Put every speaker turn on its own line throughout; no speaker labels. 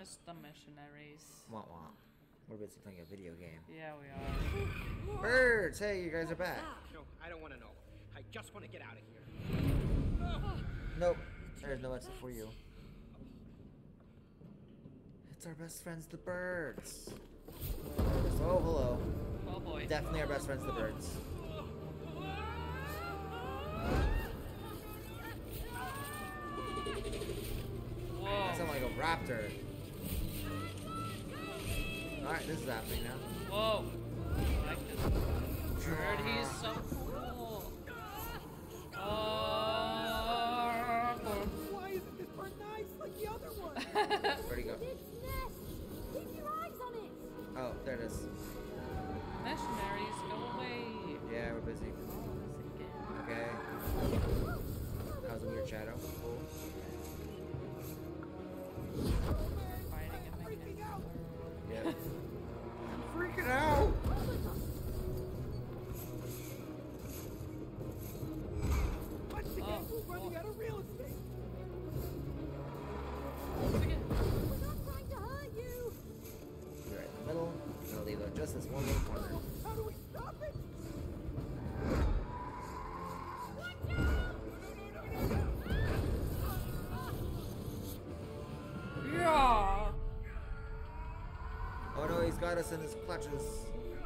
just the missionaries.
Wah wah. We're busy playing a video game.
Yeah, we are.
Birds! Hey, you guys are back.
No, I don't want to know. I just want to get out of here.
Nope. There's no exit for you. It's our best friends, the birds. Oh, hello.
Oh boy.
Definitely our best friends, the birds.
Whoa.
I sound like a raptor. Alright, this is happening now.
Whoa. I like this bird. He's so cool.
Why isn't this bird nice like the other one?
Where'd he go?
Its nest. Keep your eyes on it.
Oh, there it is.
Missionaries, go away.
Yeah, we're busy.
Oh, this again.
Okay. That was a weird shadow. Cool.
Fighting him
Freaking
again.
out.
Yeah. I'm freaking out!
Once again, we're running out of real estate.
We're not trying to hurt you.
You're right in the middle. I'm gonna leave it just this one little corner.
How do we stop it?
Watch out!
Yeah.
Oh no, he's got us in his clutches.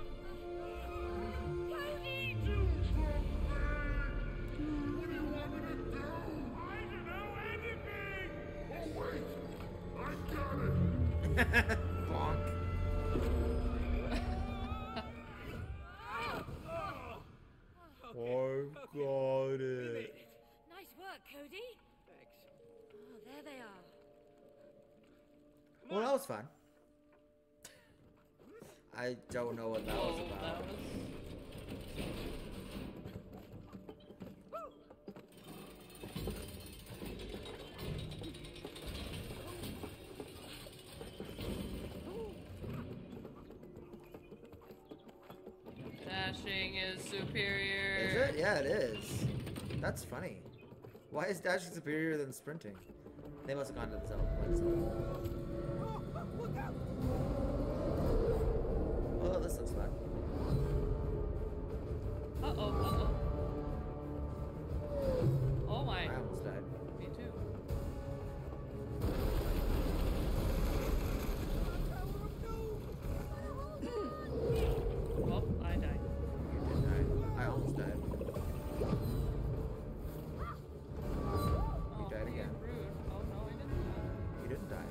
Bonk. I got it.
Nice work, Cody.
Thanks.
Oh, there they are.
Well, that was fun. I don't know what that was
Oh,
about.
that was... Dashing is superior.
Is it? Yeah, it is. That's funny. Why is dashing superior than sprinting? They must have gone to the zone.
Look out!
Oh, this looks fun.
Uh-oh, uh-oh. Oh my.
I almost died.
Me too. Oh, I died.
You did die. I almost died.
Oh,
You died again.
Rude. Oh no, I didn't
You didn't die.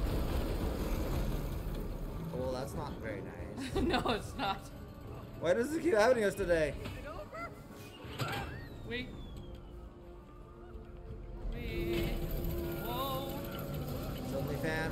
Oh, well, that's not very nice.
die. No, it's not.
Why does this keep happening to us today?
We. Whoa.
Suddenly fan.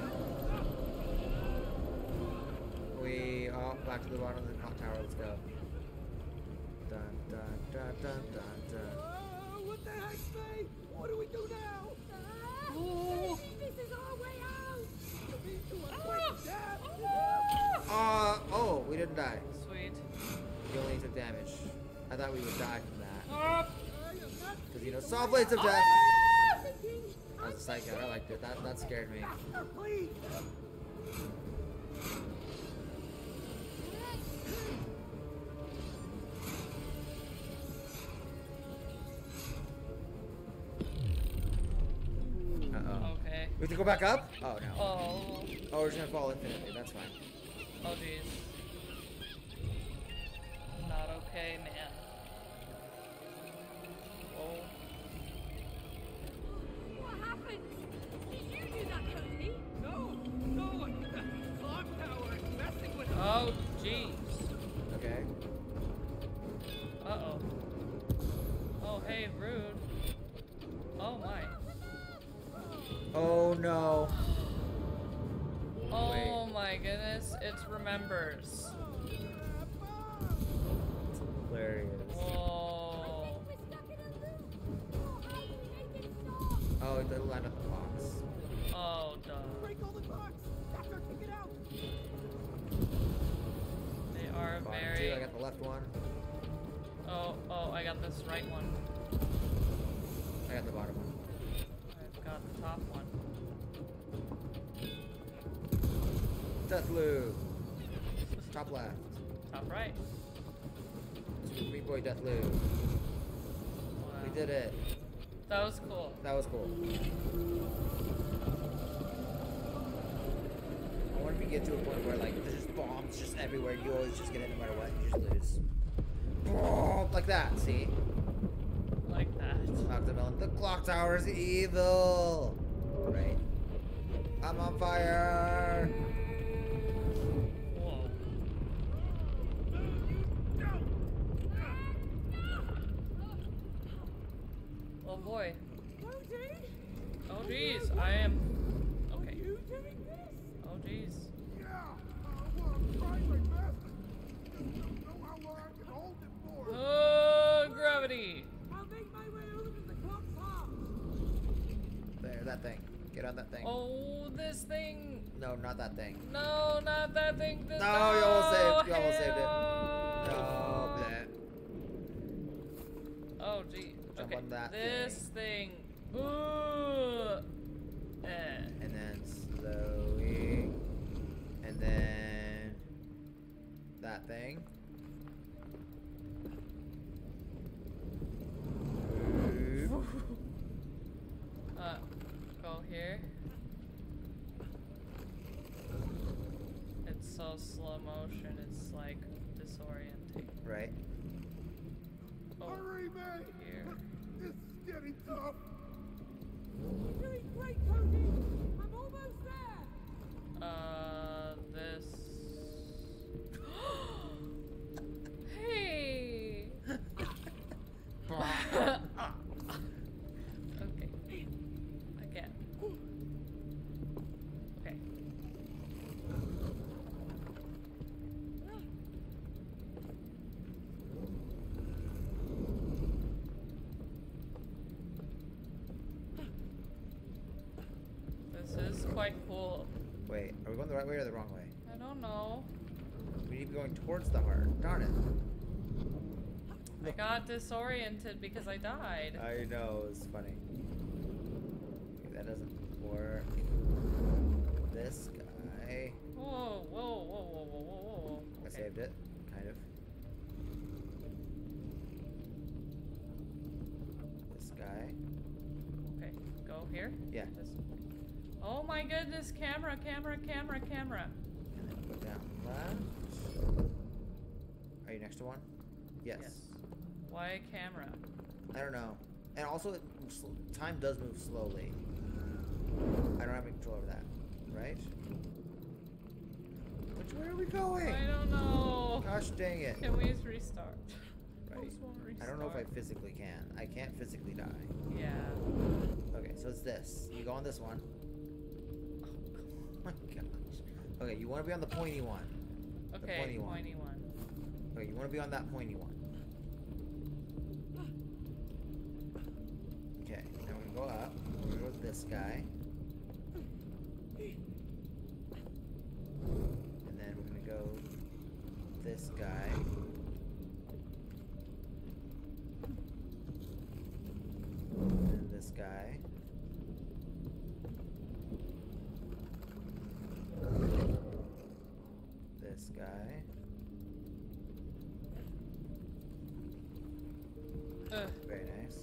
Oh, back to the bottom of the clock tower. Let's go. Dun dun dun dun dun dun.
What the heck, Faye? What do we do now?
Ooh.
This is our way out.
These two are quick death.
Oh, we didn't die.
Sweet.
We only took damage. I thought we would die from that. Because, you know, saw
Saw
blades of death.
Thinking.
As a psych out, I liked it. That scared me.
Please.
Uh-oh.
Okay.
We have to go back up? Oh, no.
Oh.
Oh, we're just gonna fall infinitely. That's fine.
Oh jeez. Not okay, man. Oh.
What happened? Did you do that, Cody?
No, the clock tower is messing with us.
Oh jeez.
Okay.
Uh-oh. Oh hey, rude. Oh my.
Oh, no.
Oh my goodness, it remembers.
It's hilarious.
Whoa.
We're stuck in a loop. Oh, how do we make it stop?
Oh, they lined up the box.
Oh duh.
Break all the clocks. After kick it out.
They are
Bottom
very...
two, I got the left one.
Oh, I got this right one.
I got the bottom one.
I've got the top one.
Deathloop. Top left.
Top right.
Super Meat Boy Deathloop.
Wow.
We did it.
That was cool.
That was cool. I wonder if you get to a point where like there's just bombs just everywhere. You always just get it no matter what. You just lose. Boom, like that. See?
Like that.
Octamelon. The clock tower is evil. Right. I'm on fire.
Whoa. Oh boy. Oh jeez, I am. Okay. Oh jeez.
Yeah. Well, I'm trying my best. Just don't know how long I can hold it for.
Oh, gravity.
I'll make my way over to the clock's house.
There, that thing. Get on that thing.
Oh, this thing.
No, not that thing.
No, not that thing. This
No, you almost saved. You almost saved it.
hell.
No, bleh.
Oh gee.
Jump
Okay.
on that
This thing. Ooh.
And then slowly. And then that thing.
Go here. It's so slow motion, it's like disorienting.
Right.
Oh,
Hurry, man.
here.
This is getting tough.
You're doing great, Cody. I'm almost there.
This. Hey! Okay. Again. Okay. This is quite cool.
Wait, are we going the right way or the wrong way?
I don't know.
We need to be going towards the heart. Darn it.
I got disoriented because I died.
I know, it's funny. Okay, that doesn't work. This guy.
Whoa, whoa, whoa, whoa, whoa, whoa, whoa.
I
Okay.
saved it, kind of. This guy.
Okay, go here.
Yeah.
This. Oh my goodness, camera, camera, camera, camera.
And then go down left. Are you next to one? Yes.
Why a camera?
I don't know. And also, time does move slowly. I don't have any control over that. Right? Which way are we going?
I don't know.
Gosh dang it.
Can we just restart?
Right.
Just wanna
I don't know if I
restart.
physically can. I can't physically die.
Yeah.
Okay, so it's this. You go on this one. Oh my gosh. Okay, you want to be on the pointy one.
Okay,
pointy one.
pointy one.
Okay, you want to be on that pointy one. Okay, now we're gonna go up. We're gonna go with this guy. And then we're gonna go this guy. And this guy. This guy. Very nice.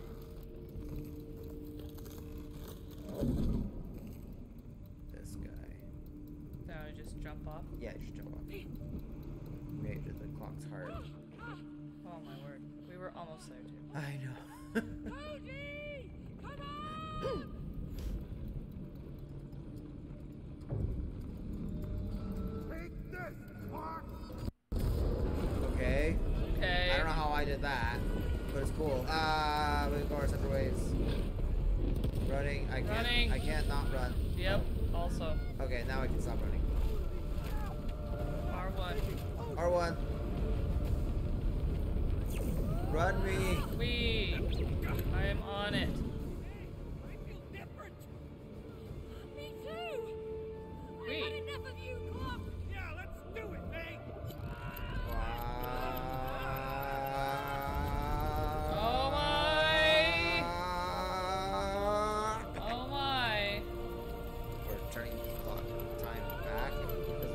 This guy.
Now I just jump off.
Yeah, you should jump off. Made it. The clock's hard.
Oh my word. We were almost there too.
I know.
Cody, come on.
Take this, clock.
Okay.
Okay.
I don't know how I did that, but it's cool. We're going our separate ways. Running. I can't.
Running.
I can't not run.
Yep. Also.
Okay, now I can stop running.
R1.
R1. Run me.
I am on it.
I feel different.
Me too.
We.
I've had enough of you, Clock.
Yeah, let's do it, May.
Oh my. Oh my.
We're turning the clock time back. Because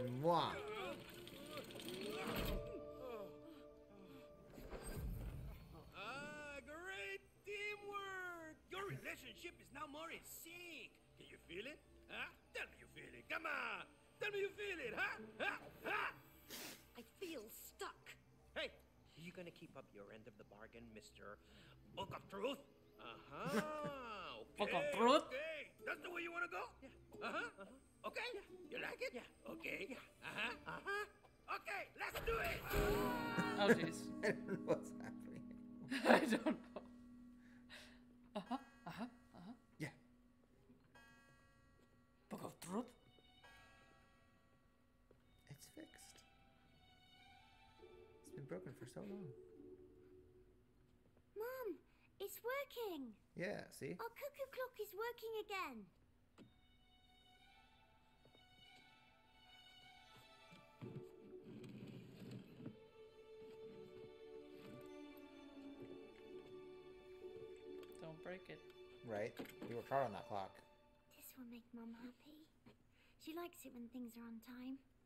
Mwah.
Great teamwork! Your relationship is now more in sync. Can you feel it? Huh? Tell me you feel it. Come on. Tell me you feel it, huh? Huh? Huh?
I feel stuck.
Hey, you gonna keep up your end of the bargain, Mr. Book of Truth? Uh-huh. Okay.
Book of Truth?
Okay. That's the way you wanna go? Yeah. Uh-huh. Uh-huh. Okay. Yeah. You like it?
Yeah.
Okay. Yeah. Uh-huh. Uh-huh. Okay, let's do it!
Oh, jeez.
I don't know what's happening.
I don't know. Uh-huh.
Yeah.
Book of Truth?
It's fixed. It's been broken for so long.
Mom, it's working.
Yeah, see?
Our cuckoo clock is working again.
Don't break it.
Right. We worked hard on that clock.
This will make Mum happy. She likes it when things are on time.